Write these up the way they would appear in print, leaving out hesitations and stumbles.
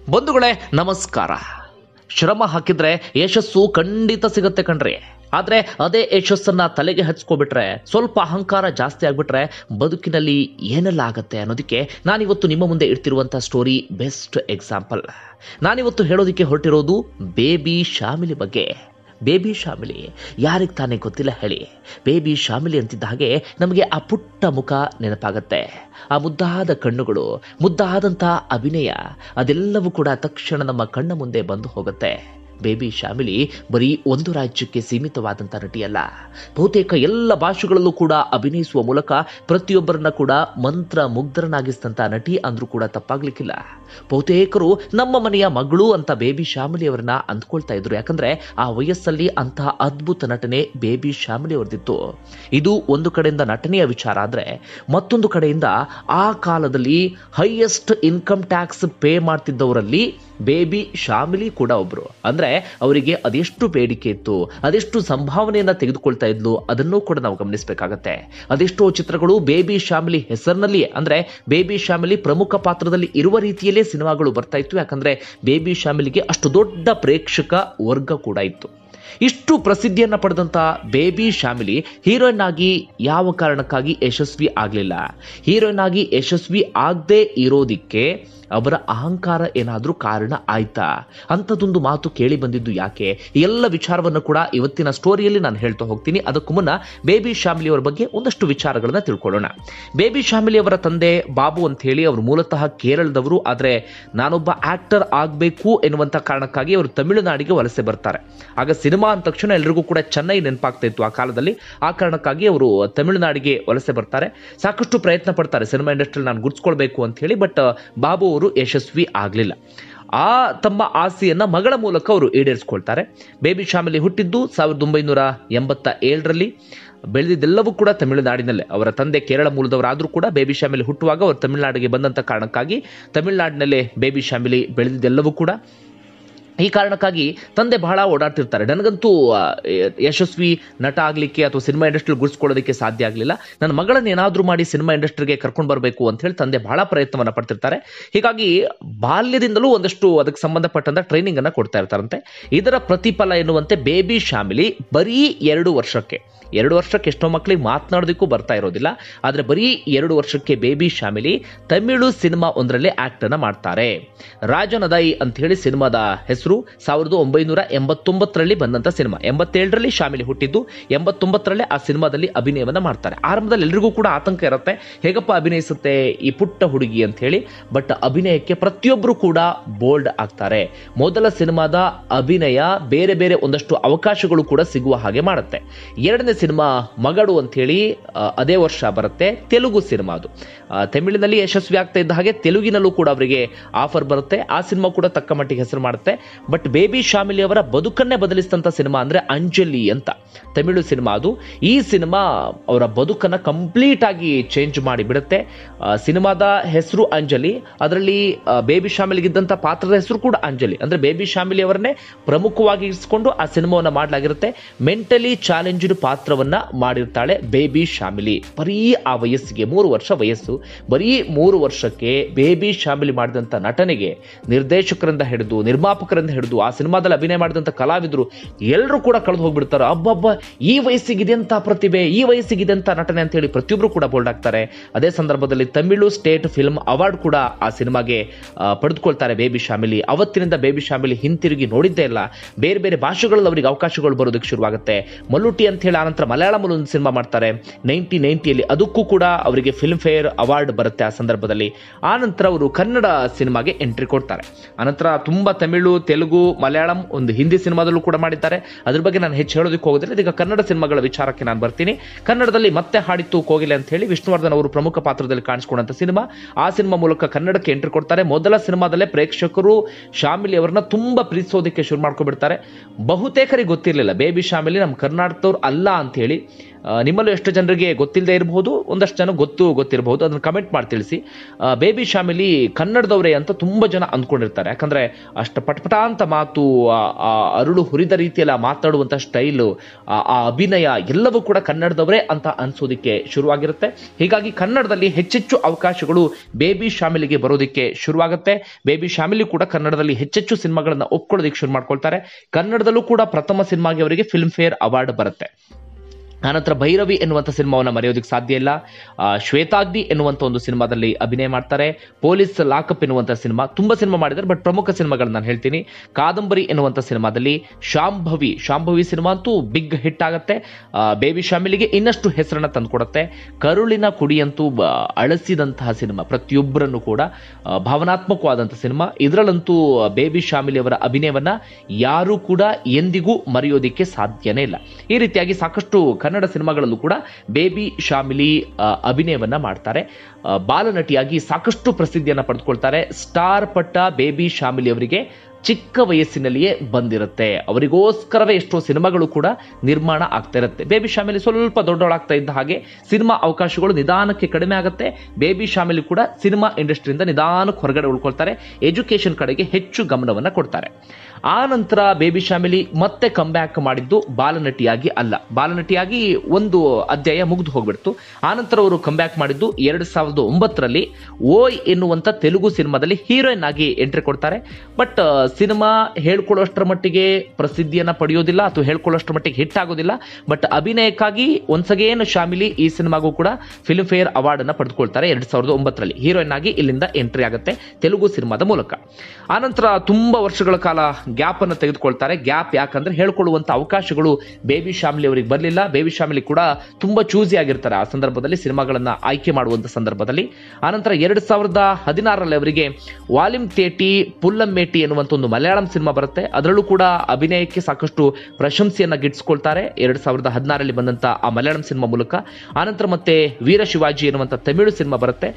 ಬಂಧುಗಳೇ ನಮಸ್ಕಾರ. ಶ್ರಮ ಹಾಕಿದ್ರೆ ಯಶಸ್ಸು ಖಂಡಿತ ಸಿಗುತ್ತೆ ಕಣ್ರಿ. ಆದ್ರೆ ಅದೇ ಯಶಸ್ಸನ್ನ ತಲೆಗೆ ಹಚ್ಕೊಬಿಟ್ರೆ, ಸ್ವಲ್ಪ ಅಹಂಕಾರ ಜಾಸ್ತಿ ಆಗ್ಬಿಟ್ರೆ ಬದುಕಿನಲ್ಲಿ ಏನೆಲ್ಲ ಆಗತ್ತೆ ಅನ್ನೋದಕ್ಕೆ ನಾನಿವತ್ತು ನಿಮ್ಮ ಮುಂದೆ ಇಡ್ತಿರುವಂತ ಸ್ಟೋರಿ ಬೆಸ್ಟ್ ಎಕ್ಸಾಂಪಲ್. ನಾನಿವತ್ತು ಹೇಳೋದಕ್ಕೆ ಹೊರಟಿರೋದು ಬೇಬಿ ಶಾಮಿಲಿ ಬಗ್ಗೆ. ಬೇಬಿ ಶಾಮಿಲಿ ಯಾರಿಗೆ ತಾನೇ ಗೊತ್ತಿಲ್ಲ ಹೇಳಿ. ಬೇಬಿ ಶಾಮಿಲಿ ಅಂತಿದ್ದ ಹಾಗೆ ನಮಗೆ ಆ ಪುಟ್ಟ ಮುಖ ನೆನಪಾಗತ್ತೆ. ಆ ಮುದ್ದಾದ ಕಣ್ಣುಗಳು, ಮುದ್ದಾದಂಥ ಅಭಿನಯ, ಅದೆಲ್ಲವೂ ಕೂಡ ತಕ್ಷಣ ನಮ್ಮ ಕಣ್ಣ ಮುಂದೆ ಬಂದು ಹೋಗುತ್ತೆ. ಬೇಬಿ ಶಾಮಿಲಿ ಬರೀ ಒಂದು ರಾಜ್ಯಕ್ಕೆ ಸೀಮಿತವಾದಂಥ ನಟಿಯಲ್ಲ. ಬಹುತೇಕ ಎಲ್ಲ ಭಾಷೆಗಳಲ್ಲೂ ಕೂಡ ಅಭಿನಯಿಸುವ ಮೂಲಕ ಪ್ರತಿಯೊಬ್ಬರನ್ನ ಕೂಡ ಮಂತ್ರ ಮುಗ್ಧರನ್ನಾಗಿಸಿದಂಥ ನಟಿ ಅಂದ್ರೂ ಕೂಡ ತಪ್ಪಾಗ್ಲಿಕ್ಕಿಲ್ಲ. ಬಹುತೇಕರು ನಮ್ಮ ಮನೆಯ ಮಗಳು ಅಂತ ಬೇಬಿ ಶಾಮಿಲಿ ಅವರನ್ನ ಅಂದ್ಕೊಳ್ತಾ ಇದ್ರು. ಯಾಕಂದ್ರೆ ಆ ವಯಸ್ಸಲ್ಲಿ ಅಂತಹ ಅದ್ಭುತ ನಟನೆ ಬೇಬಿ ಶಾಮಿಲಿ ಅವರದಿತ್ತು. ಇದು ಒಂದು ಕಡೆಯಿಂದ ನಟನೆಯ ವಿಚಾರ ಆದ್ರೆ, ಮತ್ತೊಂದು ಕಡೆಯಿಂದ ಆ ಕಾಲದಲ್ಲಿ ಹೈಯೆಸ್ಟ್ ಇನ್ಕಮ್ ಟ್ಯಾಕ್ಸ್ ಪೇ ಮಾಡ್ತಿದ್ದವರಲ್ಲಿ ಬೇಬಿ ಶಾಮಿಲಿ ಕೂಡ ಒಬ್ರು. ಅಂದ್ರೆ ಅವರಿಗೆ ಅದೆಷ್ಟು ಬೇಡಿಕೆ ಇತ್ತು, ಅದೆಷ್ಟು ಸಂಭಾವನೆಯನ್ನ ತೆಗೆದುಕೊಳ್ತಾ ಇದ್ಲು, ಅದನ್ನೂ ಕೂಡ ನಾವು ಗಮನಿಸಬೇಕಾಗತ್ತೆ. ಅದೆಷ್ಟೋ ಚಿತ್ರಗಳು ಬೇಬಿ ಶಾಮಿಲಿ ಹೆಸರಿನಲ್ಲಿಯೇ, ಅಂದ್ರೆ ಬೇಬಿ ಶಾಮಿಲಿ ಪ್ರಮುಖ ಪಾತ್ರದಲ್ಲಿ ಇರುವ ರೀತಿಯಲ್ಲೇ ಸಿನಿಮಾಗಳು ಬರ್ತಾ ಇತ್ತು. ಯಾಕಂದ್ರೆ ಬೇಬಿ ಶಾಮಿಲಿಗೆ ಅಷ್ಟು ದೊಡ್ಡ ಪ್ರೇಕ್ಷಕ ವರ್ಗ ಕೂಡ ಇತ್ತು. ಇಷ್ಟು ಪ್ರಸಿದ್ಧಿಯನ್ನ ಪಡೆದಂತ ಬೇಬಿ ಶಾಮಿಲಿ ಹೀರೋಯಿನ್ ಆಗಿ ಯಾವ ಕಾರಣಕ್ಕಾಗಿ ಯಶಸ್ವಿ ಆಗಲಿಲ್ಲ. ಹೀರೋಯಿನ್ ಆಗಿ ಯಶಸ್ವಿ ಆಗದೆ ಇರೋದಿಕ್ಕೆ ಅವರ ಅಹಂಕಾರ ಏನಾದ್ರೂ ಕಾರಣ ಆಯ್ತಾ? ಅಂಥದ್ದೊಂದು ಮಾತು ಕೇಳಿ ಬಂದಿದ್ದು ಯಾಕೆ? ಎಲ್ಲ ವಿಚಾರವನ್ನು ಕೂಡ ಇವತ್ತಿನ ಸ್ಟೋರಿಯಲ್ಲಿ ನಾನು ಹೇಳ್ತಾ ಹೋಗ್ತೀನಿ. ಅದಕ್ಕೂ ಮುನ್ನ ಬೇಬಿ ಶಾಮಿಲಿ ಅವರ ಬಗ್ಗೆ ಒಂದಷ್ಟು ವಿಚಾರಗಳನ್ನ ತಿಳ್ಕೊಳ್ಳೋಣ. ಬೇಬಿ ಶಾಮಿಲಿ ಅವರ ತಂದೆ ಬಾಬು ಅಂತ ಹೇಳಿ, ಅವರು ಮೂಲತಃ ಕೇರಳದವರು. ಆದರೆ ನಾನೊಬ್ಬ ಆಕ್ಟರ್ ಆಗಬೇಕು ಎನ್ನುವಂಥ ಕಾರಣಕ್ಕಾಗಿ ಅವರು ತಮಿಳುನಾಡಿಗೆ ವಲಸೆ ಬರ್ತಾರೆ. ಆಗ ಸಿನಿಮಾ ಅಂದ ತಕ್ಷಣ ಎಲ್ರಿಗೂ ಕೂಡ ಚೆನ್ನೈ ನೆನಪಾಗ್ತಾ ಇತ್ತು ಆ ಕಾಲದಲ್ಲಿ. ಆ ಕಾರಣಕ್ಕಾಗಿ ಅವರು ತಮಿಳುನಾಡಿಗೆ ವಲಸೆ ಬರ್ತಾರೆ. ಸಾಕಷ್ಟು ಪ್ರಯತ್ನ ಪಡ್ತಾರೆ ಸಿನಿಮಾ ಇಂಡಸ್ಟ್ರಿಯಲ್ಲಿ ನಾನು ಗುರ್ಸ್ಕೊಳ್ಬೇಕು ಅಂತ ಹೇಳಿ. ಬಟ್ ಬಾಬು ಅವರು ಯಶಸ್ವಿ ಆಗಲಿಲ್ಲ. ಆ ತಮ್ಮ ಆಸೆಯನ್ನ ಮಗಳ ಮೂಲಕ ಅವರು ಈಡೇರಿಸಿಕೊಳ್ತಾರೆ. ಬೇಬಿ ಶಾಮಿಲಿ ಹುಟ್ಟಿದ್ದು 1987ರಲ್ಲಿ. ಬೆಳೆದಿದ್ದೆಲ್ಲವೂ ಕೂಡ ತಮಿಳುನಾಡಿನಲ್ಲೇ. ಅವರ ತಂದೆ ಕೇರಳ ಮೂಲದವರಾದರೂ ಕೂಡ ಬೇಬಿ ಶಾಮಿಲಿ ಹುಟ್ಟುವಾಗ ಅವರು ತಮಿಳುನಾಡಿಗೆ ಬಂದಂಥ ಕಾರಣಕ್ಕಾಗಿ ತಮಿಳುನಾಡಿನಲ್ಲೇ ಬೇಬಿ ಶಾಮಿಲಿ ಬೆಳೆದಿದ್ದೆಲ್ಲವೂ ಕೂಡ. ಈ ಕಾರಣಕ್ಕಾಗಿ ತಂದೆ ಬಹಳ ಓಡಾಡ್ತಿರ್ತಾರೆ. ನನಗಂತೂ ಯಶಸ್ವಿ ನಟ ಆಗಲಿಕ್ಕೆ ಅಥವಾ ಸಿನಿಮಾ ಇಂಡಸ್ಟ್ರಿಯಲ್ಲಿ ಗುರುಸ್ಕೊಳ್ಳೋದಕ್ಕೆ ಸಾಧ್ಯ ಆಗಲಿಲ್ಲ. ನನ್ನ ಮಗಳನ್ನ ಏನಾದರೂ ಮಾಡಿ ಸಿನಿಮಾ ಇಂಡಸ್ಟ್ರಿಗೆ ಕರ್ಕೊಂಡು ಬರಬೇಕು ಅಂತ ಹೇಳಿ ತಂದೆ ಬಹಳ ಪ್ರಯತ್ನವನ್ನು ಪಡ್ತಿರ್ತಾರೆ. ಹೀಗಾಗಿ ಬಾಲ್ಯದಿಂದಲೂ ಒಂದಷ್ಟು ಅದಕ್ಕೆ ಸಂಬಂಧಪಟ್ಟಂತ ಟ್ರೈನಿಂಗ್ ಅನ್ನ ಕೊಡ್ತಾ ಇರ್ತಾರಂತೆ. ಇದರ ಪ್ರತಿಫಲ ಎನ್ನುವಂತೆ ಬೇಬಿ ಶಾಮಿಲಿ ಬರೀ 2 ವರ್ಷಕ್ಕೆ ಎಷ್ಟೋ ಮಕ್ಕಳಿಗೆ ಮಾತನಾಡೋದಕ್ಕೂ ಬರ್ತಾ ಇರೋದಿಲ್ಲ. ಆದರೆ ಬರೀ 2 ವರ್ಷಕ್ಕೆ ಬೇಬಿ ಶಾಮಿಲಿ ತಮಿಳು ಸಿನಿಮಾ ಒಂದರಲ್ಲಿ ಆಕ್ಟ್ ಅನ್ನ ಮಾಡ್ತಾರೆ. ರಾಜನದಾಯಿ ಅಂತ ಹೇಳಿ ಸಿನಿಮಾದ ಹೆಸರು. 1989ರಲ್ಲಿ ಬಂದಂತ ಸಿನಿಮಾ. 87ರಲ್ಲಿ ಶಾಮಿಲಿ ಹುಟ್ಟಿದ್ದು, 89ರಲ್ಲೇ ಆ ಸಿನಿಮಾದಲ್ಲಿ ಅಭಿನಯವನ್ನ ಮಾಡ್ತಾರೆ. ಆರಂಭದಲ್ಲಿ ಎಲ್ರಿಗೂ ಕೂಡ ಆತಂಕ ಇರುತ್ತೆ, ಹೇಗಪ್ಪ ಅಭಿನಯಿಸುತ್ತೆ ಈ ಪುಟ್ಟ ಹುಡುಗಿ ಅಂತ ಹೇಳಿ. ಬಟ್ ಅಭಿನಯಕ್ಕೆ ಪ್ರತಿಯೊಬ್ಬರು ಕೂಡ ಬೋಲ್ಡ್ ಆಗ್ತಾರೆ. ಮೊದಲ ಸಿನಿಮಾದ ಅಭಿನಯ ಬೇರೆ ಬೇರೆ ಒಂದಷ್ಟು ಅವಕಾಶಗಳು ಕೂಡ ಸಿಗುವ ಹಾಗೆ ಮಾಡುತ್ತೆ. ಎರಡನೇ ಸಿನಿಮಾ ಮಗಡು ಅಂತ ಹೇಳಿ ಅದೇ ವರ್ಷ ಬರುತ್ತೆ. ತೆಲುಗು ಸಿನಿಮಾ ಅದು. ತಮಿಳಿನಲ್ಲಿ ಯಶಸ್ವಿ ಆಗ್ತಾ ಇದ್ದ ಹಾಗೆ ತೆಲುಗಿನಲ್ಲೂ ಕೂಡ ಅವರಿಗೆ ಆಫರ್ ಬರುತ್ತೆ. ಆ ಸಿನಿಮಾ ಕೂಡ ತಕ್ಕ ಮಟ್ಟಿಗೆ ಹೆಸರು ಮಾಡುತ್ತೆ. ಬಟ್ ಬೇಬಿ ಶಾಮಿಲಿ ಅವರ ಬದುಕನ್ನೇ ಬದಲಿಸಿದಂತ ಸಿನಿಮಾ ಅಂದ್ರೆ ಅಂಜಲಿ ಅಂತ ತಮಿಳು ಸಿನಿಮಾ ಅದು. ಈ ಸಿನಿಮಾ ಅವರ ಬದುಕನ್ನ ಕಂಪ್ಲೀಟ್ ಆಗಿ ಚೇಂಜ್ ಮಾಡಿ ಬಿಡುತ್ತೆ. ಸಿನಿಮಾದ ಹೆಸರು ಅಂಜಲಿ, ಅದರಲ್ಲಿ ಬೇಬಿ ಶಾಮಿಲಿಗಿದ್ದಂತ ಪಾತ್ರದ ಹೆಸರು ಕೂಡ ಅಂಜಲಿ. ಅಂದ್ರೆ ಬೇಬಿ ಶಾಮಿಲಿ ಅವರನ್ನೇ ಪ್ರಮುಖವಾಗಿ ಇರಿಸಿಕೊಂಡು ಆ ಸಿನಿಮಾವನ್ನ ಮಾಡಲಾಗಿರುತ್ತೆ. ಮೆಂಟಲಿ ಚಾಲೆಂಜ್ಡ್ ಪಾತ್ರವನ್ನ ಮಾಡಿರ್ತಾಳೆ ಬೇಬಿ ಶಾಮಿಲಿ. ಬರೀ ಆ ವಯಸ್ಸಿಗೆ 3 ವರ್ಷ ವಯಸ್ಸು. ಬರೀ 3 ವರ್ಷಕ್ಕೆ ಬೇಬಿ ಶಾಮಿಲಿ ಮಾಡಿದಂತ ನಟನೆಗೆ ನಿರ್ದೇಶಕರಿಂದ ಹಿಡಿದು ನಿರ್ಮಾಪಕರಿಂದ ಹಿಡಿದು ಆ ಸಿನಿಮಾದಲ್ಲಿ ಅಭಿನಯ ಮಾಡಿದಂತ ಕಲಾವಿದರು ಎಲ್ಲರೂ ಕೂಡ ಕಳೆದು ಹೋಗ್ಬಿಡ್ತಾರೆ. ಅಬ್ಬಬ್ಬ, ಈ ವಯಸ್ಸಿಗಿದೆ ಅಂತ ಪ್ರತಿಭೆ, ಈ ವಯಸ್ಸಿಗಿದೆ ಅಂತ ನಟನೆ ಅಂತ ಹೇಳಿ ಪ್ರತಿಯೊಬ್ಬರು ಕೂಡ ಬೋಲ್ಡ್ ಆಗ್ತಾರೆ. ಅದೇ ಸಂದರ್ಭದಲ್ಲಿ ತಮಿಳು ಸ್ಟೇಟ್ ಫಿಲ್ಮ್ ಅವಾರ್ಡ್ ಕೂಡ ಆ ಸಿನಿಮಾಗೆ ಪಡೆದುಕೊಳ್ತಾರೆ ಬೇಬಿ ಶಾಮಿಲಿ. ಅವತ್ತಿನಿಂದ ಬೇಬಿ ಶಾಮಿಲಿ ಹಿಂತಿರುಗಿ ನೋಡಿದ್ದೇ ಇಲ್ಲ. ಬೇರೆ ಬೇರೆ ಭಾಷೆಗಳಲ್ಲಿ ಅವರಿಗೆ ಅವಕಾಶಗಳು ಬರೋದಕ್ಕೆ ಶುರುವಾಗುತ್ತೆ. ಮಲ್ಲುಟಿ ಅಂತ ಹೇಳಿ ಆನಂತರ ಮಲಯಾಳಂ ಒಂದು ಸಿನಿಮಾ ಮಾಡ್ತಾರೆ 1990ಯಲ್ಲಿ. ಅದಕ್ಕೂ ಕೂಡ ಅವರಿಗೆ ಫಿಲ್ಮ್ ಫೇರ್ ಅವಾರ್ಡ್ ಬರುತ್ತೆ ಆ ಸಂದರ್ಭದಲ್ಲಿ. ಆನಂತರ ಅವರು ಕನ್ನಡ ಸಿನಿಮಾಗೆ ಎಂಟ್ರಿ ಕೊಡ್ತಾರೆ. ಆನಂತರ ತುಂಬಾ ತಮಿಳು, ತೆಲುಗು, ಮಲಯಾಳಂ, ಒಂದು ಹಿಂದಿ ಸಿನಿಮಾದಲ್ಲೂ ಕೂಡ ಮಾಡಿದ್ದಾರೆ. ಅದ್ರ ಬಗ್ಗೆ ನಾನು ಹೆಚ್ಚು ಹೇಳೋದಕ್ಕೆ ಹೋಗೋದಿಲ್ಲ. ಈಗ ಕನ್ನಡ ಸಿನಿಮಾಗಳ ವಿಚಾರಕ್ಕೆ ನಾನು ಬರ್ತೀನಿ. ಕನ್ನಡದಲ್ಲಿ ಮತ್ತೆ ಹಾಡಿತ್ತು ಕೋಗಿಲೆ ಅಂತ ಹೇಳಿ ವಿಷ್ಣುವರ್ಧನ್ ಅವರು ಪ್ರಮುಖ ಪಾತ್ರದಲ್ಲಿ ಕಾಣಿಸಿಕೊಂಡಂತ ಸಿನಿಮಾ. ಆ ಸಿನಿಮಾ ಮೂಲಕ ಕನ್ನಡಕ್ಕೆ ಎಂಟ್ರಿ ಕೊಡ್ತಾರೆ. ಮೊದಲ ಸಿನಿಮಾದಲ್ಲೇ ಪ್ರೇಕ್ಷಕರು ಶಾಮಿಲಿ ಅವರನ್ನ ತುಂಬಾ ಪ್ರೀತಿಸೋದಕ್ಕೆ ಶುರು ಮಾಡ್ಕೊಬಿಡ್ತಾರೆ. ಬಹುತೇಕರಿಗೆ ಗೊತ್ತಿರಲಿಲ್ಲ ಬೇಬಿ ಶಾಮಿಲಿ ನಮ್ಮ ಕರ್ನಾಟಕದವ್ರು ಅಲ್ಲ ಅಂತ ಹೇಳಿ. ನಿಮ್ಮಲ್ಲೂ ಎಷ್ಟು ಜನರಿಗೆ ಗೊತ್ತಿಲ್ಲದೆ ಇರಬಹುದು, ಒಂದಷ್ಟು ಜನ ಗೊತ್ತಿರಬಹುದು. ಅದನ್ನು ಕಮೆಂಟ್ ಮಾಡಿ ತಿಳಿಸಿ. ಬೇಬಿ ಶಾಮಿಲಿ ಕನ್ನಡದವರೇ ಅಂತ ತುಂಬಾ ಜನ ಅಂದ್ಕೊಂಡಿರ್ತಾರೆ. ಯಾಕಂದ್ರೆ ಅಷ್ಟು ಪಟ್ಪಟ ಅಂತ ಮಾತು, ಆ ಅರುಳು ಹುರಿದ ರೀತಿಯಲ್ಲಿ ಮಾತಾಡುವಂಥ ಸ್ಟೈಲು, ಆ ಅಭಿನಯ ಎಲ್ಲವೂ ಕೂಡ ಕನ್ನಡದವರೇ ಅಂತ ಅನ್ಸೋದಕ್ಕೆ ಶುರುವಾಗಿರುತ್ತೆ. ಹೀಗಾಗಿ ಕನ್ನಡದಲ್ಲಿ ಹೆಚ್ಚೆಚ್ಚು ಅವಕಾಶಗಳು ಬೇಬಿ ಶಾಮಿಲಿಗೆ ಬರೋದಕ್ಕೆ ಶುರುವಾಗುತ್ತೆ. ಬೇಬಿ ಶಾಮಿಲಿ ಕೂಡ ಕನ್ನಡದಲ್ಲಿ ಹೆಚ್ಚೆಚ್ಚು ಸಿನಿಮಾಗಳನ್ನ ಒಪ್ಕೊಳ್ಳೋದಕ್ಕೆ ಶುರು ಮಾಡ್ಕೊಳ್ತಾರೆ. ಕನ್ನಡದಲ್ಲೂ ಕೂಡ ಪ್ರಥಮ ಸಿನಿಮಾಗೆ ಅವರಿಗೆ ಫಿಲ್ಮ್ ಫೇರ್ ಅವಾರ್ಡ್ ಬರುತ್ತೆ. ಆನಂತರ ಭೈರವಿ ಎನ್ನುವಂಥ ಸಿನಿಮಾವನ್ನು ಮರೆಯೋದಕ್ಕೆ ಸಾಧ್ಯ ಇಲ್ಲ. ಶ್ವೇತಾಗ್ನಿ ಎನ್ನುವಂಥ ಒಂದು ಸಿನಿಮಾದಲ್ಲಿ ಅಭಿನಯ ಮಾಡ್ತಾರೆ. ಪೊಲೀಸ್ ಲಾಕಪ್ ಎನ್ನುವಂಥ ಸಿನಿಮಾ, ತುಂಬ ಸಿನಿಮಾ ಮಾಡಿದ್ದಾರೆ, ಬಟ್ ಪ್ರಮುಖ ಸಿನಿಮಾಗಳನ್ನ ನಾನು ಹೇಳ್ತೀನಿ. ಕಾದಂಬರಿ ಎನ್ನುವಂಥ ಸಿನಿಮಾದಲ್ಲಿ ಶಾಂಭವಿ ಸಿನಿಮಾ ಅಂತೂ ಬಿಗ್ ಹಿಟ್ ಆಗುತ್ತೆ. ಬೇಬಿ ಶಾಮಿಲಿಗೆ ಇನ್ನಷ್ಟು ಹೆಸರನ್ನ ತಂದುಕೊಡುತ್ತೆ. ಕರುಳಿನ ಕುಡಿಯಂತೂ ಅಳಿಸಿದಂತಹ ಸಿನಿಮಾ, ಪ್ರತಿಯೊಬ್ಬರನ್ನು ಕೂಡ ಭಾವನಾತ್ಮಕವಾದಂಥ ಸಿನಿಮಾ. ಇದರಲ್ಲಂತೂ ಬೇಬಿ ಶಾಮಿಲಿ ಅವರ ಅಭಿನಯವನ್ನ ಯಾರೂ ಕೂಡ ಎಂದಿಗೂ ಮರೆಯೋದಿಕ್ಕೆ ಸಾಧ್ಯನೇ ಇಲ್ಲ. ಈ ರೀತಿಯಾಗಿ ಸಾಕಷ್ಟು ಕನ್ನಡ ಸಿನಿಮಾಗಳಲ್ಲೂ ಕೂಡ ಬೇಬಿ ಶಾಮಿಲಿ ಅಭಿನಯವನ್ನ ಮಾಡ್ತಾರೆ. ಬಾಲನಟಿಯಾಗಿ ಸಾಕಷ್ಟು ಪ್ರಸಿದ್ಧಿಯನ್ನ ಪಡೆದುಕೊಳ್ತಾರೆ. ಸ್ಟಾರ್ ಪಟ್ಟ ಬೇಬಿ ಶಾಮಿಲಿ ಅವರಿಗೆ ಚಿಕ್ಕ ವಯಸ್ಸಿನಲ್ಲಿಯೇ ಬಂದಿರುತ್ತೆ. ಅವರಿಗೋಸ್ಕರವೇ ಎಷ್ಟೋ ಸಿನಿಮಾಗಳು ಕೂಡ ನಿರ್ಮಾಣ ಆಗ್ತಾ ಇರುತ್ತೆ. ಬೇಬಿ ಶಾಮಿಲಿ ಸ್ವಲ್ಪ ದೊಡ್ಡವಳಾಗ್ತಾ ಇದ್ದ ಹಾಗೆ ಸಿನಿಮಾ ಅವಕಾಶಗಳು ನಿಧಾನಕ್ಕೆ ಕಡಿಮೆ ಆಗುತ್ತೆ. ಬೇಬಿ ಶಾಮಿಲಿ ಕೂಡ ಸಿನಿಮಾ ಇಂಡಸ್ಟ್ರಿಯಿಂದ ನಿಧಾನಕ್ಕೆ ಹೊರಗಡೆ ಉಳ್ಕೊಳ್ತಾರೆ. ಎಜುಕೇಶನ್ ಕಡೆಗೆ ಹೆಚ್ಚು ಗಮನವನ್ನು ಕೊಡ್ತಾರೆ. ಆ ನಂತರ ಬೇಬಿ ಶಾಮಿಲಿ ಮತ್ತೆ ಕಮ್ಬ್ಯಾಕ್ ಮಾಡಿದ್ದು ಬಾಲನಟಿಯಾಗಿ ಅಲ್ಲ. ಬಾಲನಟಿಯಾಗಿ ಒಂದು ಅಧ್ಯಾಯ ಮುಗಿದು ಹೋಗ್ಬಿಡ್ತು. ಆನಂತರ ಅವರು ಕಮ್ಬ್ಯಾಕ್ ಮಾಡಿದ್ದು 2009ರಲ್ಲಿ ಓಯ್ ಎನ್ನುವಂಥ ತೆಲುಗು ಸಿನಿಮಾದಲ್ಲಿ ಹೀರೋಯಿನ್ ಆಗಿ ಎಂಟ್ರಿ ಕೊಡ್ತಾರೆ. ಬಟ್ ಸಿನಿಮಾ ಹೇಳ್ಕೊಳ್ಳೋಷ್ಟರ ಮಟ್ಟಿಗೆ ಪ್ರಸಿದ್ಧಿಯನ್ನ ಪಡೆಯೋದಿಲ್ಲ ಅಥವಾ ಹೇಳ್ಕೊಳ್ಳೋಷ್ಟರ ಮಟ್ಟಿಗೆ ಹಿಟ್ ಆಗೋದಿಲ್ಲ. ಬಟ್ ಅಭಿನಯಕ್ಕಾಗಿ ಒನ್ಸ್ ಅಗೇನ್ ಶಾಮಿಲಿ ಈ ಸಿನಿಮಾಗೂ ಕೂಡ ಫಿಲ್ಮ್ ಫೇರ್ ಅವಾರ್ಡ್ ಅನ್ನ ಪಡೆದುಕೊಳ್ತಾರೆ. 2009ರಲ್ಲಿ ಹೀರೋಯಿನ್ ಆಗಿ ಇಲ್ಲಿಂದ ಎಂಟ್ರಿ ಆಗುತ್ತೆ ತೆಲುಗು ಸಿನಿಮಾದ ಮೂಲಕ. ಆನಂತರ ತುಂಬಾ ವರ್ಷಗಳ ಕಾಲ ಗ್ಯಾಪ್ ಅನ್ನು ತೆಗೆದುಕೊಳ್ತಾರೆ. ಗ್ಯಾಪ್ ಯಾಕಂದ್ರೆ ಹೇಳ್ಕೊಳ್ಳುವಂತ ಅವಕಾಶಗಳು ಬೇಬಿ ಶಾಮಿಲಿ ಅವರಿಗೆ ಬರಲಿಲ್ಲ. ಬೇಬಿ ಶಾಮಿಲಿ ಕೂಡ ತುಂಬಾ ಚೂಸಿ ಆಗಿರ್ತಾರೆ ಆ ಸಂದರ್ಭದಲ್ಲಿ, ಸಿನಿಮಾಗಳನ್ನ ಆಯ್ಕೆ ಮಾಡುವಂತ ಸಂದರ್ಭದಲ್ಲಿ. ಆನಂತರ 2016ರಲ್ಲಿ ಅವರಿಗೆ ವಾಲಿಂ ತೇಟಿ ಪುಲ್ಲಮೇಟಿ ಎನ್ನುವಂತ ಒಂದು ಮಲಯಾಳಂ ಸಿನಿಮಾ ಬರುತ್ತೆ. ಅದರಲ್ಲೂ ಕೂಡ ಅಭಿನಯಕ್ಕೆ ಸಾಕಷ್ಟು ಪ್ರಶಂಸೆಯನ್ನ ಗಿಟ್ಟಿಸಿಕೊಳ್ತಾರೆ 2016ರಲ್ಲಿ ಬಂದಂತ ಆ ಮಲಯಾಳಂ ಸಿನಿಮಾ ಮೂಲಕ. ಆನಂತರ ಮತ್ತೆ ವೀರ ಶಿವಾಜಿ ಎನ್ನುವಂತ ತಮಿಳು ಸಿನಿಮಾ ಬರುತ್ತೆ.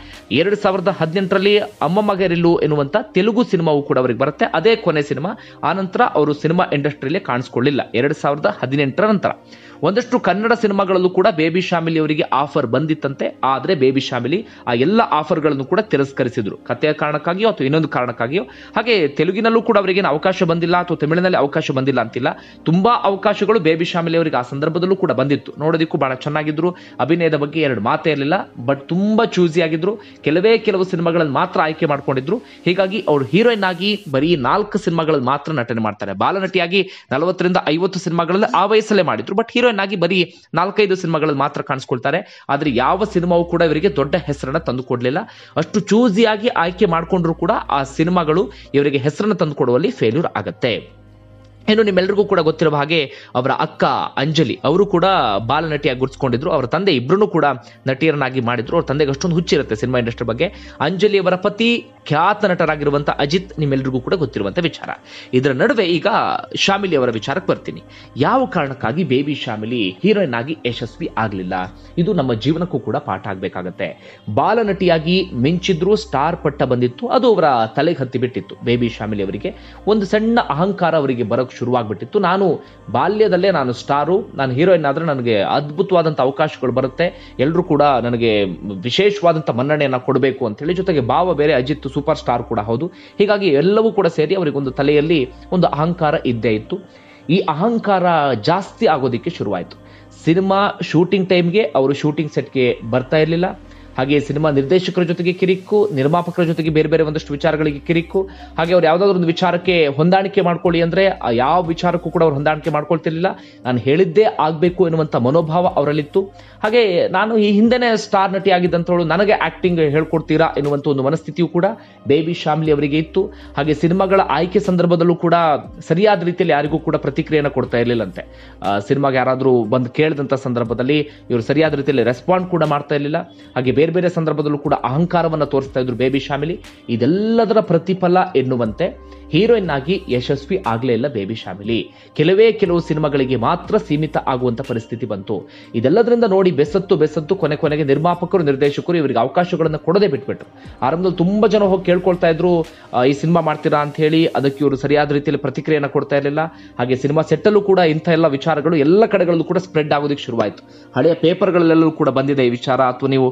2018ರಲ್ಲಿ ಅಮ್ಮ ಮಗರಿಲ್ಲು ಎನ್ನುವಂತ ತೆಲುಗು ಸಿನಿಮಾವು ಕೂಡ ಅವರಿಗೆ ಬರುತ್ತೆ. ಅದೇ ಕೊನೆ ಸಿನಿಮಾ. ಆನಂತರ ಅವರು ಸಿನಿಮಾ ಇಂಡಸ್ಟ್ರಿಯಲ್ಲಿ ಕಾಣಿಸ್ಕೊಳ್ಳಿಲ್ಲ 2018ರ ನಂತರ. ಒಂದಷ್ಟು ಕನ್ನಡ ಸಿನಿಮಾಗಳಲ್ಲೂ ಕೂಡ ಬೇಬಿ ಶಾಮಿಲಿ ಅವರಿಗೆ ಆಫರ್ ಬಂದಿತ್ತಂತೆ. ಆದ್ರೆ ಬೇಬಿ ಶಾಮಿಲಿ ಆ ಎಲ್ಲ ಆಫರ್ಗಳನ್ನು ಕೂಡ ತಿರಸ್ಕರಿಸಿದ್ರು, ಕಥೆಯ ಕಾರಣಕ್ಕಾಗಿಯೋ ಅಥವಾ ಇನ್ನೊಂದು ಕಾರಣಕ್ಕಾಗಿಯೋ. ಹಾಗೆ ತೆಲುಗಿನಲ್ಲೂ ಕೂಡ ಅವರಿಗೇನು ಅವಕಾಶ ಬಂದಿಲ್ಲ ಅಥವಾ ತಮಿಳಿನಲ್ಲಿ ಅವಕಾಶ ಬಂದಿಲ್ಲ ಅಂತಿಲ್ಲ. ತುಂಬಾ ಅವಕಾಶಗಳು ಬೇಬಿ ಶಾಮಿಲಿ ಅವರಿಗೆ ಆ ಸಂದರ್ಭದಲ್ಲೂ ಕೂಡ ಬಂದಿತ್ತು. ನೋಡೋದಕ್ಕೂ ಬಹಳ ಚೆನ್ನಾಗಿದ್ರು, ಅಭಿನಯದ ಬಗ್ಗೆ ಎರಡು ಮಾತೇ ಇರಲಿಲ್ಲ. ಬಟ್ ತುಂಬಾ ಚೂಸಿ ಆಗಿದ್ರು. ಕೆಲವು ಸಿನಿಮಾಗಳಲ್ಲಿ ಮಾತ್ರ ಆಯ್ಕೆ ಮಾಡ್ಕೊಂಡಿದ್ರು. ಹೀಗಾಗಿ ಅವರು ಹೀರೋಯಿನ್ ಆಗಿ ಬರೀ 4 ಸಿನಿಮಾಗಳಲ್ಲಿ ಮಾತ್ರ ನಟನೆ ಮಾಡ್ತಾರೆ. ಬಾಲನಟಿಯಾಗಿ 40ರಿಂದ 50 ಸಿನಿಮಾಗಳಲ್ಲಿ ಆ ವಯಸ್ಸಲ್ಲೇ ಮಾಡಿದ್ರು. ಬಟ್ ಹೀರೋಯಿನ್ ಆಗಿ ಬರೀ 4-5 ಸಿನಿಮಾಗಳಲ್ಲಿ ಮಾತ್ರ ಕಾಣಿಸ್ಕೊಳ್ತಾರೆ. ಆದ್ರೆ ಯಾವ ಸಿನಿಮಾವು ಕೂಡ ಇವರಿಗೆ ದೊಡ್ಡ ಹೆಸರನ್ನ ತಂದು ಕೊಡ್ಲಿಲ್ಲ. ಅಷ್ಟು ಚೂಸಿಯಾಗಿ ಆಯ್ಕೆ ಮಾಡ್ಕೊಂಡ್ರು ಕೂಡ ಆ ಸಿನಿಮಾಗಳು ಇವರಿಗೆ ಹೆಸರನ್ನ ತಂದು ಕೊಡುವಲ್ಲಿ ಫೇಲ್ಯೂರ್ ಆಗತ್ತೆ. ಇನ್ನು ನಿಮ್ಮೆಲ್ಲರಿಗೂ ಕೂಡ ಗೊತ್ತಿರುವ ಹಾಗೆ ಅವರ ಅಕ್ಕ ಅಂಜಲಿ ಅವರು ಕೂಡ ಬಾಲನಟಿಯಾಗಿ ಗುರುತಿಸಿಕೊಂಡಿದ್ರು. ಅವರ ತಂದೆ ಇಬ್ಬರನ್ನು ಕೂಡ ನಟಿಯರನ್ನಾಗಿ ಮಾಡಿದ್ರು. ಅವ್ರ ತಂದೆಗೆ ಅಷ್ಟೊಂದು ಹುಚ್ಚಿರುತ್ತೆ ಸಿನಿಮಾ ಇಂಡಸ್ಟ್ರಿ ಬಗ್ಗೆ. ಅಂಜಲಿ ಅವರ ಪತಿ ಖ್ಯಾತ ನಟರಾಗಿರುವಂತಹ ಅಜಿತ್ ನಿಮ್ಮೆಲ್ಲರಿಗೂ ಕೂಡ ಗೊತ್ತಿರುವಂತಹ ವಿಚಾರ. ಇದರ ನಡುವೆ ಈಗ ಶಾಮಿಲಿ ಅವರ ವಿಚಾರಕ್ಕೆ ಬರ್ತೀನಿ. ಯಾವ ಕಾರಣಕ್ಕಾಗಿ ಬೇಬಿ ಶಾಮಿಲಿ ಹೀರೋಯಿನ್ ಆಗಿ ಯಶಸ್ವಿ ಆಗಲಿಲ್ಲ? ಇದು ನಮ್ಮ ಜೀವನಕ್ಕೂ ಕೂಡ ಪಾಠ ಆಗಬೇಕಾಗತ್ತೆ. ಬಾಲನಟಿಯಾಗಿ ಮಿಂಚಿದ್ರು, ಸ್ಟಾರ್ ಪಟ್ಟ ಬಂದಿತ್ತು, ಅದು ಅವರ ತಲೆಗೆ ಹತ್ತಿ ಬಿಟ್ಟಿತ್ತು. ಬೇಬಿ ಶಾಮಿಲಿ ಅವರಿಗೆ ಒಂದು ಸಣ್ಣ ಅಹಂಕಾರ ಅವರಿಗೆ ಬರೋಕ್ಕೆ ಶುರುವಾಗ್ಬಿಟ್ಟಿತ್ತು. ನಾನು ಬಾಲ್ಯದಲ್ಲೇ ನಾನು ಸ್ಟಾರು, ನಾನು ಹೀರೋಯಿನ್ ಆದ್ರೆ ನನಗೆ ಅದ್ಭುತವಾದಂಥ ಅವಕಾಶಗಳು ಬರುತ್ತೆ, ಎಲ್ಲರೂ ಕೂಡ ನನಗೆ ವಿಶೇಷವಾದಂಥ ಮನ್ನಣೆಯನ್ನು ಕೊಡಬೇಕು ಅಂತ ಹೇಳಿ. ಜೊತೆಗೆ ಭಾವ ಬೇರೆ, ಅಜಿತ್ ಸೂಪರ್ ಸ್ಟಾರ್ ಕೂಡ ಹೌದು. ಹೀಗಾಗಿ ಎಲ್ಲವೂ ಕೂಡ ಸೇರಿ ಅವರಿಗೊಂದು ತಲೆಯಲ್ಲಿ ಒಂದು ಅಹಂಕಾರ ಇದ್ದೇ ಇತ್ತು. ಈ ಅಹಂಕಾರ ಜಾಸ್ತಿ ಆಗೋದಿಕ್ಕೆ ಶುರುವಾಯಿತು. ಸಿನಿಮಾ ಶೂಟಿಂಗ್ ಟೈಮ್ಗೆ ಅವರು ಶೂಟಿಂಗ್ ಸೆಟ್ಗೆ ಬರ್ತಾ ಇರಲಿಲ್ಲ. ಹಾಗೆ ಸಿನಿಮಾ ನಿರ್ದೇಶಕರ ಜೊತೆಗೆ ಕಿರಿಕು, ನಿರ್ಮಾಪಕರ ಜೊತೆಗೆ ಬೇರೆ ಬೇರೆ ಒಂದಷ್ಟು ವಿಚಾರಗಳಿಗೆ ಕಿರಿಕು. ಹಾಗೆ ಅವ್ರು ಯಾವುದಾದ್ರೂ ಒಂದು ವಿಚಾರಕ್ಕೆ ಹೊಂದಾಣಿಕೆ ಮಾಡ್ಕೊಳ್ಳಿ ಅಂದ್ರೆ ಯಾವ ವಿಚಾರಕ್ಕೂ ಕೂಡ ಅವ್ರು ಹೊಂದಾಣಿಕೆ ಮಾಡ್ಕೊಳ್ತಿರ್ಲಿಲ್ಲ. ನಾನು ಹೇಳಿದ್ದೇ ಆಗ್ಬೇಕು ಎನ್ನುವಂತ ಮನೋಭಾವ ಅವರಲ್ಲಿತ್ತು. ಹಾಗೆ ನಾನು ಈ ಹಿಂದೆನೆ ಸ್ಟಾರ್ ನಟಿ ಆಗಿದ್ದಂಥವಳು, ನನಗೆ ಆಕ್ಟಿಂಗ್ ಹೇಳ್ಕೊಡ್ತೀರಾ ಎನ್ನುವಂತ ಒಂದು ಮನಸ್ಥಿತಿಯು ಕೂಡ ಬೇಬಿ ಶಾಮಿಲಿ ಅವರಿಗೆ ಇತ್ತು. ಹಾಗೆ ಸಿನಿಮಾಗಳ ಆಯ್ಕೆ ಸಂದರ್ಭದಲ್ಲೂ ಕೂಡ ಸರಿಯಾದ ರೀತಿಯಲ್ಲಿ ಯಾರಿಗೂ ಕೂಡ ಪ್ರತಿಕ್ರಿಯೆಯನ್ನು ಕೊಡ್ತಾ ಇರಲಿಲ್ಲಂತೆ. ಸಿನಿಮಾಗೆ ಯಾರಾದರೂ ಬಂದು ಕೇಳಿದಂಥ ಸಂದರ್ಭದಲ್ಲಿ ಇವರು ಸರಿಯಾದ ರೀತಿಯಲ್ಲಿ ರೆಸ್ಪಾಂಡ್ ಕೂಡ ಮಾಡ್ತಾ ಇರಲಿಲ್ಲ. ಹಾಗೆ ಬೇರೆ ಬೇರೆ ಸಂದರ್ಭದಲ್ಲೂ ಕೂಡ ಅಹಂಕಾರವನ್ನು ತೋರಿಸ್ತಾ ಇದ್ರು ಬೇಬಿ ಶಾಮಿಲಿ. ಇದೆಲ್ಲದರ ಪ್ರತಿಫಲ ಎನ್ನುವಂತೆ ಹೀರೋಯಿನ್ ಆಗಿ ಯಶಸ್ವಿ ಆಗಲೇ ಇಲ್ಲ ಬೇಬಿ ಶಾಮಿಲಿ. ಕೆಲವು ಸಿನಿಮಾಗಳಿಗೆ ಮಾತ್ರ ಸೀಮಿತ ಆಗುವಂತ ಪರಿಸ್ಥಿತಿ ಬಂತು. ಇದೆಲ್ಲದರಿಂದ ನೋಡಿ ಬೆಸತ್ತು ಕೊನೆಗೆ ನಿರ್ಮಾಪಕರು, ನಿರ್ದೇಶಕರು ಇವರಿಗೆ ಅವಕಾಶಗಳನ್ನು ಕೊಡದೆ ಬಿಟ್ಬಿಟ್ರು. ಆರಂಭದಲ್ಲಿ ತುಂಬಾ ಜನ ಹೋಗಿ ಕೇಳ್ಕೊಳ್ತಾ ಇದ್ರು ಈ ಸಿನಿಮಾ ಮಾಡ್ತೀರಾ ಅಂತ ಹೇಳಿ. ಅದಕ್ಕೆ ಇವರು ಸರಿಯಾದ ರೀತಿಯಲ್ಲಿ ಪ್ರತಿಕ್ರಿಯೆಯನ್ನು ಕೊಡ್ತಾ ಇರಲಿಲ್ಲ. ಹಾಗೆ ಸಿನಿಮಾ ಸೆಟ್ಟಲ್ಲೂ ಕೂಡ ಇಂಥ ಎಲ್ಲ ವಿಚಾರಗಳು ಎಲ್ಲ ಕಡೆಗಳಲ್ಲೂ ಕೂಡ ಸ್ಪ್ರೆಡ್ ಆಗೋದಕ್ಕೆ ಶುರುವಾಯಿತು. ಹಳೆಯ ಪೇಪರ್ಗಳಲ್ಲೆಲ್ಲೂ ಕೂಡ ಬಂದಿದೆ ಈ ವಿಚಾರ, ಅಥವಾ ನೀವು ಗೂಗಲ್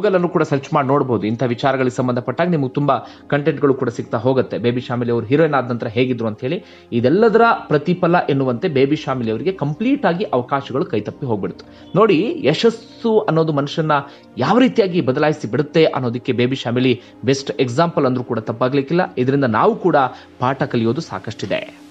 ಗೂಗಲ್ ಅನ್ನು ಕೂಡ ಸರ್ಚ್ ಮಾಡಿ ನೋಡಬಹುದು. ಇಂಥ ವಿಚಾರಗಳಿಗೆ ಸಂಬಂಧಪಟ್ಟಾಗ ನಿಮಗೆ ತುಂಬಾ ಕಂಟೆಂಟ್ಗಳು ಕೂಡ ಸಿಗ್ತಾ ಹೋಗುತ್ತೆ. ಬೇಬಿ ಶಾಮಿಲಿ ಅವರು ಹೀರೋಯಿನ್ ಆದ ನಂತರ ಹೇಗಿದ್ರು ಅಂತ ಹೇಳಿ. ಇದೆಲ್ಲದರ ಪ್ರತಿಫಲ ಎನ್ನುವಂತೆ ಬೇಬಿ ಶಾಮಿಲಿ ಅವರಿಗೆ ಕಂಪ್ಲೀಟ್ ಆಗಿ ಅವಕಾಶಗಳು ಕೈತಪ್ಪಿ ಹೋಗ್ಬಿಡ್ತು. ನೋಡಿ, ಯಶಸ್ಸು ಅನ್ನೋದು ಮನುಷ್ಯನ ಯಾವ ರೀತಿಯಾಗಿ ಬದಲಾಯಿಸಿ ಬಿಡುತ್ತೆ ಅನ್ನೋದಕ್ಕೆ ಬೇಬಿ ಶಾಮಿಲಿ ಬೆಸ್ಟ್ ಎಕ್ಸಾಂಪಲ್ ಅಂದ್ರೂ ಕೂಡ ತಪ್ಪಾಗ್ಲಿಕ್ಕಿಲ್ಲ. ಇದರಿಂದ ನಾವು ಕೂಡ ಪಾಠ ಕಲಿಯೋದು ಸಾಕಷ್ಟಿದೆ.